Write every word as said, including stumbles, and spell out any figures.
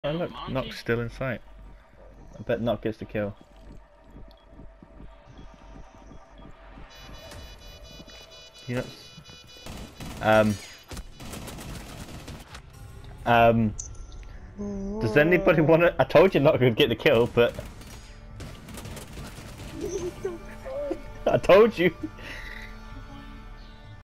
Oh look, Nock's still in sight. I bet Nock gets the kill. You know, um, um, does anybody want to? I told you Nock could get the kill, but I told you.